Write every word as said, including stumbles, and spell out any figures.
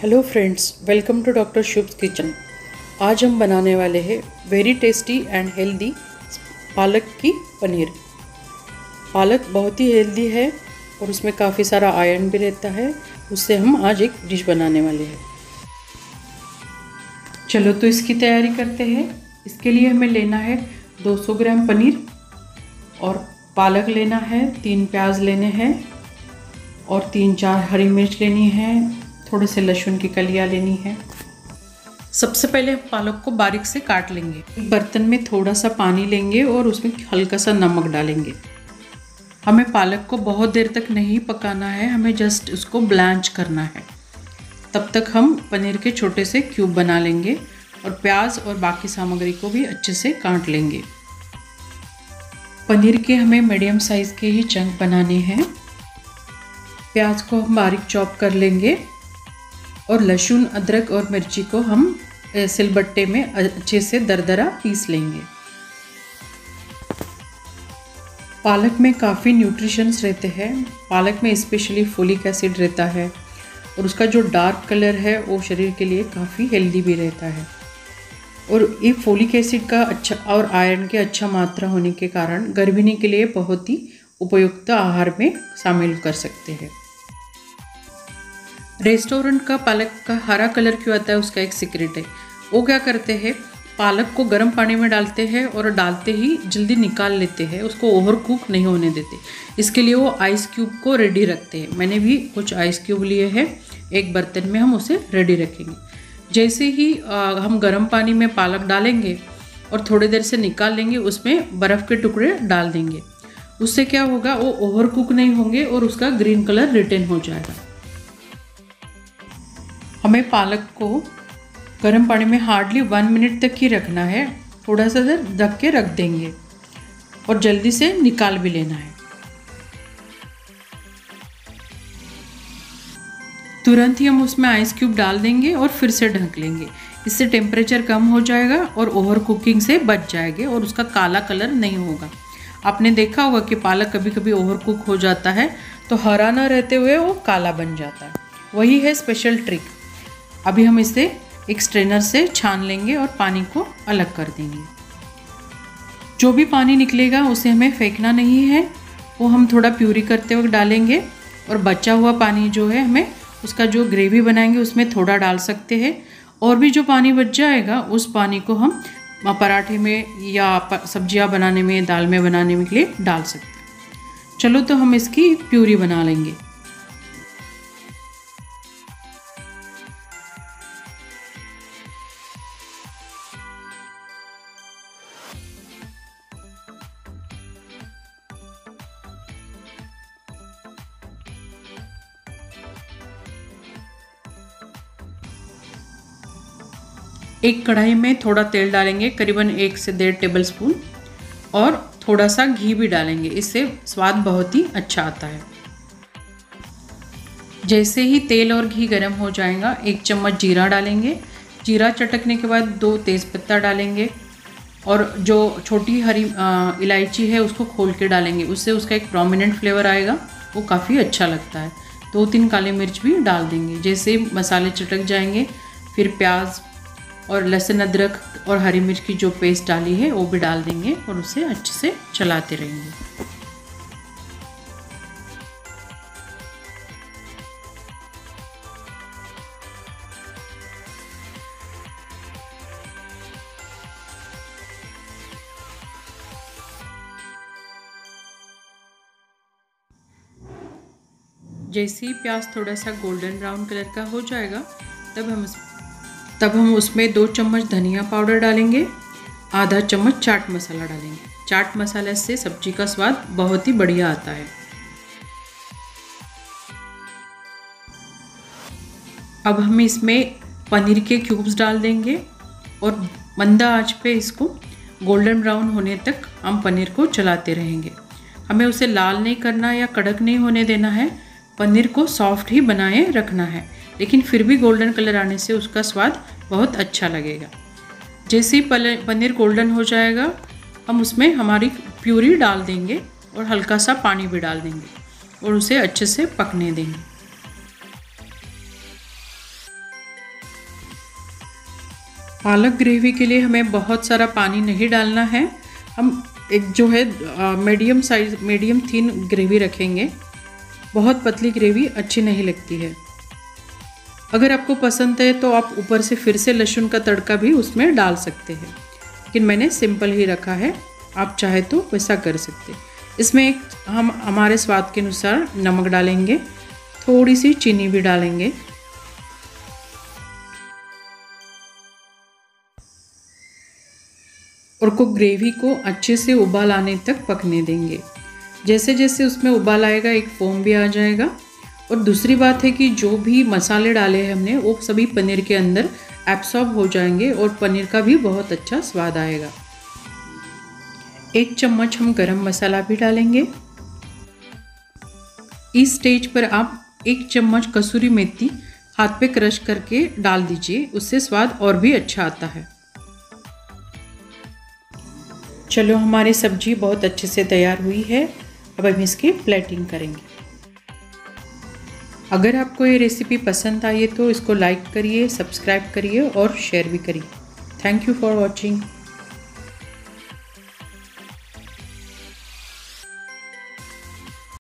Hello friends, welcome to doctor Shubh's kitchen. आज हम बनाने वाले हैं वेरी टेस्टी एंड हेल्दी पालक की पनीर। पालक बहुत ही हेल्दी है और उसमें काफ़ी सारा आयरन भी रहता है। उससे हम आज एक डिश बनाने वाले हैं। चलो तो इसकी तैयारी करते हैं। इसके लिए हमें लेना है दो सौ ग्राम पनीर और पालक लेना है, तीन प्याज लेने हैं और तीन चार हरी मिर्च लेनी है, थोड़े से लहसुन की कलियां लेनी है। सबसे पहले हम पालक को बारीक से काट लेंगे। एक बर्तन में थोड़ा सा पानी लेंगे और उसमें हल्का सा नमक डालेंगे। हमें पालक को बहुत देर तक नहीं पकाना है, हमें जस्ट उसको ब्लांच करना है। तब तक हम पनीर के छोटे से क्यूब बना लेंगे और प्याज और बाकी सामग्री को भी अच्छे से काट लेंगे। पनीर के हमें मीडियम साइज़ के ही चंक बनाने हैं। प्याज को हम बारीक चॉप कर लेंगे और लहसुन, अदरक और मिर्ची को हम सिलबट्टे में अच्छे से दरदरा पीस लेंगे। पालक में काफ़ी न्यूट्रिशंस रहते हैं। पालक में स्पेशली फोलिक एसिड रहता है और उसका जो डार्क कलर है वो शरीर के लिए काफ़ी हेल्दी भी रहता है। और ये फोलिक एसिड का अच्छा और आयरन के अच्छा मात्रा होने के कारण गर्भिणी के लिए बहुत ही उपयुक्त आहार में शामिल कर सकते हैं। रेस्टोरेंट का पालक का हरा कलर क्यों आता है, उसका एक सीक्रेट है। वो क्या करते हैं, पालक को गर्म पानी में डालते हैं और डालते ही जल्दी निकाल लेते हैं, उसको ओवर कुक नहीं होने देते। इसके लिए वो आइस क्यूब को रेडी रखते हैं। मैंने भी कुछ आइस क्यूब लिए हैं, एक बर्तन में हम उसे रेडी रखेंगे। जैसे ही आ, हम गर्म पानी में पालक डालेंगे और थोड़ी देर से निकाल लेंगे, उसमें बर्फ़ के टुकड़े डाल देंगे। उससे क्या होगा, वो ओवर कुक नहीं होंगे और उसका ग्रीन कलर रिटेन हो जाएगा। हमें पालक को गर्म पानी में हार्डली वन मिनट तक ही रखना है। थोड़ा सा देर ढक के रख देंगे और जल्दी से निकाल भी लेना है। तुरंत ही हम उसमें आइस क्यूब डाल देंगे और फिर से ढक लेंगे। इससे टेम्परेचर कम हो जाएगा और ओवर कुकिंग से बच जाएंगे और उसका काला कलर नहीं होगा। आपने देखा होगा कि पालक कभी कभी ओवर कुक हो जाता है तो हरा ना रहते हुए वो काला बन जाता है। वही है स्पेशल ट्रिक। अभी हम इसे एक स्ट्रेनर से छान लेंगे और पानी को अलग कर देंगे। जो भी पानी निकलेगा उसे हमें फेंकना नहीं है, वो हम थोड़ा प्यूरी करते वक्त डालेंगे और बचा हुआ पानी जो है हमें उसका जो ग्रेवी बनाएंगे उसमें थोड़ा डाल सकते हैं। और भी जो पानी बच जाएगा उस पानी को हम पराठे में या सब्जियां बनाने में, दाल में बनाने के लिए डाल सकते हैं। चलो तो हम इसकी प्यूरी बना लेंगे। एक कढ़ाई में थोड़ा तेल डालेंगे, करीबन एक से डेढ़ टेबल स्पून, और थोड़ा सा घी भी डालेंगे। इससे स्वाद बहुत ही अच्छा आता है। जैसे ही तेल और घी गर्म हो जाएगा, एक चम्मच जीरा डालेंगे। जीरा चटकने के बाद दो तेज़पत्ता डालेंगे और जो छोटी हरी इलायची है उसको खोल के डालेंगे। उससे उसका एक प्रोमिनेंट फ्लेवर आएगा, वो काफ़ी अच्छा लगता है। दो तीन काली मिर्च भी डाल देंगे। जैसे मसाले चटक जाएंगे, फिर प्याज और लहसुन, अदरक और हरी मिर्च की जो पेस्ट डाली है वो भी डाल देंगे और उसे अच्छे से चलाते रहेंगे। जैसे ही प्याज थोड़ा सा गोल्डन ब्राउन कलर का हो जाएगा, तब हम तब हम उसमें दो चम्मच धनिया पाउडर डालेंगे, आधा चम्मच चाट मसाला डालेंगे। चाट मसाला से सब्जी का स्वाद बहुत ही बढ़िया आता है। अब हम इसमें पनीर के क्यूब्स डाल देंगे और मंदा आंच पे इसको गोल्डन ब्राउन होने तक हम पनीर को चलाते रहेंगे। हमें उसे लाल नहीं करना या कड़क नहीं होने देना है। पनीर को सॉफ्ट ही बनाए रखना है, लेकिन फिर भी गोल्डन कलर आने से उसका स्वाद बहुत अच्छा लगेगा। जैसे ही पनीर गोल्डन हो जाएगा, हम उसमें हमारी प्यूरी डाल देंगे और हल्का सा पानी भी डाल देंगे और उसे अच्छे से पकने देंगे। पालक ग्रेवी के लिए हमें बहुत सारा पानी नहीं डालना है। हम एक जो है medium size medium thin gravy रखेंगे। बहुत पतली ग्रेवी अच्छी नहीं लगती है। अगर आपको पसंद है तो आप ऊपर से फिर से लहसुन का तड़का भी उसमें डाल सकते हैं, लेकिन मैंने सिंपल ही रखा है। आप चाहे तो वैसा कर सकते। इसमें एक हम हमारे स्वाद के अनुसार नमक डालेंगे, थोड़ी सी चीनी भी डालेंगे। और को ग्रेवी को अच्छे से उबाल आने तक पकने देंगे। जैसे जैसे उसमें उबाल आएगा एक फोम भी आ जाएगा। और दूसरी बात है कि जो भी मसाले डाले हैं हमने वो सभी पनीर के अंदर एब्सॉर्ब हो जाएंगे और पनीर का भी बहुत अच्छा स्वाद आएगा। एक चम्मच हम गरम मसाला भी डालेंगे। इस स्टेज पर आप एक चम्मच कसूरी मेथी हाथ पे क्रश करके डाल दीजिए, उससे स्वाद और भी अच्छा आता है। चलो हमारी सब्जी बहुत अच्छे से तैयार हुई है। अब हम इसकी प्लेटिंग करेंगे। अगर आपको ये रेसिपी पसंद आई है तो इसको लाइक करिए, सब्सक्राइब करिए और शेयर भी करिए। Thank you for watching.